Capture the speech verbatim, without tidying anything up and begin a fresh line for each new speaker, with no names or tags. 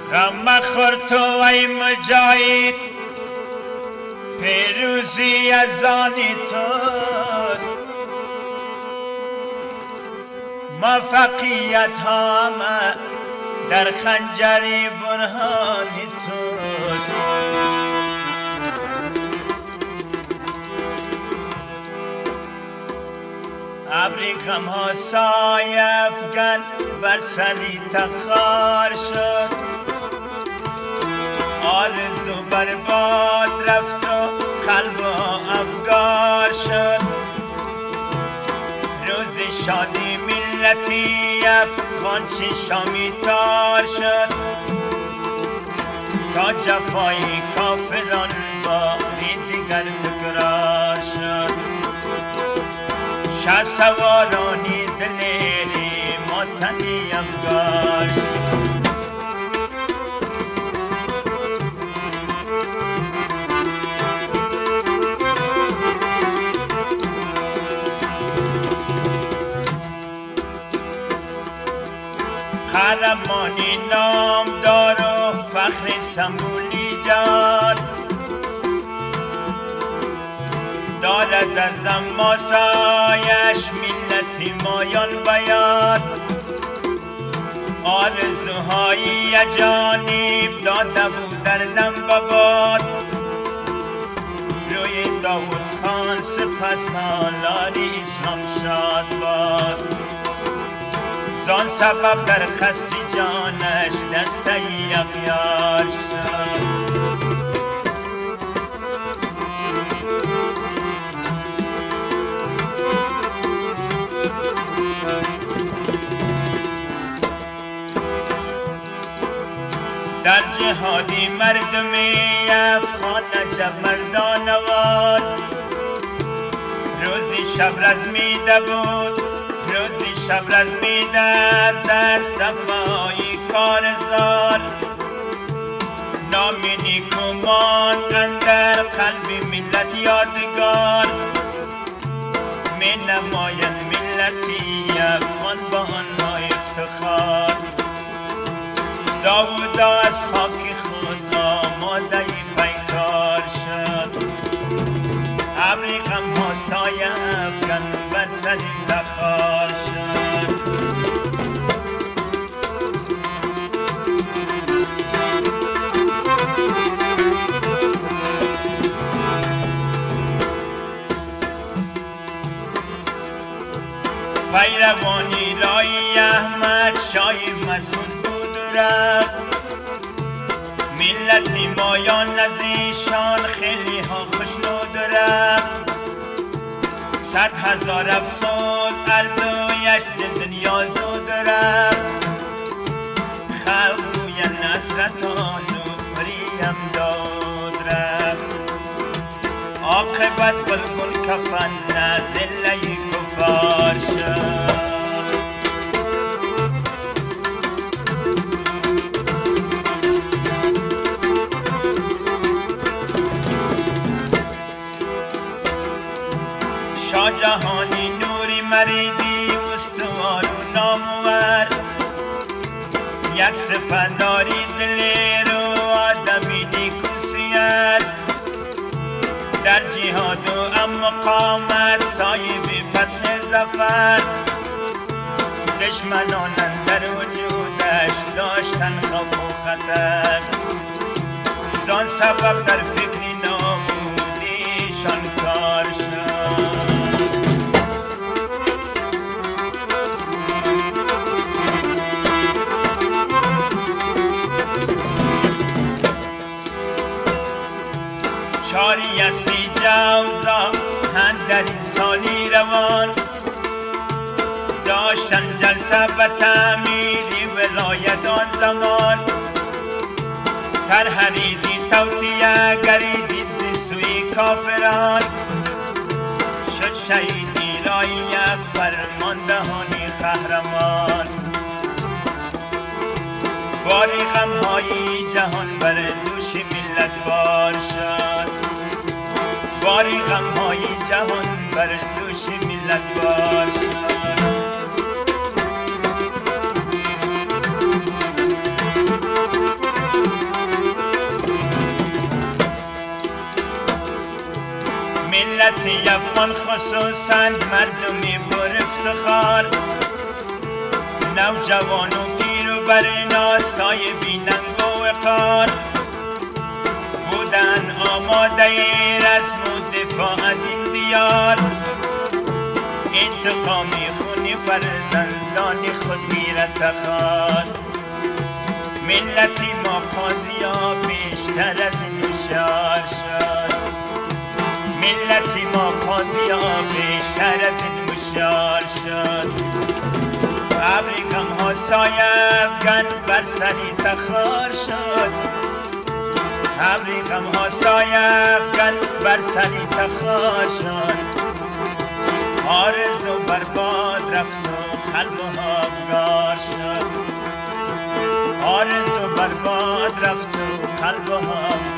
غم مخور تو ای مجاهد، پیروزی از آن توست. موفقیت ها همه در خنجری برهان توست. ابری غم ها سایه افکن بر سری تخار شد. آرزو برباد رفت و قلب افگار شد. روز شادی ملتی افغان چشامی تار شد. تا جفای کافران باری دیگر تکرار شد. شه سوارانی دلیری ماتنی افگار شد. قهرمانی نامدار و فخر سمبولی جان، دارد از اماسایش ملتی مایان بیان. آرزوهایی جانب داده بود در دم بباد. روی داود خان سپهسالار اسلام شاد باد. زان سبب در خستی جانش دسته اغیار شد. در جهادی مردمی افغان نجب مردانواد. روزی شب رزمیده بود، روزی شب رزمیده در صفای کارزار. نام نیکو ماند اندر قلب ملت یادگار. می نمایند ملتی افغان با آنها افتخار. داودا از خاک خود آماده پیکار شد. ابری غم ها سایه افکن بر سری تخار شد. پیروانی رای احمد شای مسعود رفت. ملتی مایان از ایشان خیلی ها خوشنود رفت. صد هزار افسوس اردویش ز دنیا زود رفت. خلق گوین نصرت آنو مریم داد رفت. عاقبت گلگون کفن نزله کفار شد. شاه جهانی نوری مریدی استوار و نامور. یک سپهداری دلیر و آدمی نیکوسیر. در جهاد و ام مقامت صاحب فتح ظفر. دشمنان در وجودش داشتن خوف و خطر. زان سبب در فکر نابودیشان کار شد. چاری اصلی جوزا هند در این سالی روان. داشتن جلسه به تعمیری ولایت آن زمان. ترهریدی توتیه گریدید زی سوی کافران. شد شهیدی را یک فرماندهانی قهرمان. باری غمهای جهان بر دوش ملت بار شد. باری غمهای جهان بر دوش ملت بار شد. زمان خصوصا مردمی پر افتخار، نوجوان و پیر و برنا سایه بیننگ و وقار، بودن آماده رزم و دفاع دین دیار، انتقامی خونی فرزندان خود میرد خار. ملتی ما قاضیا بیشتر از این هوشیار شد، ملتی ما قاضیا بیشتر از این هوشیار شد. ابری غم ها سایه افکن بر سری تخار شد، ابری غم ها سایه افکن بر سری تخار شد. آرزو برباد رفت و قلب ها افگار شد، آرزو برباد رفت و قلب ها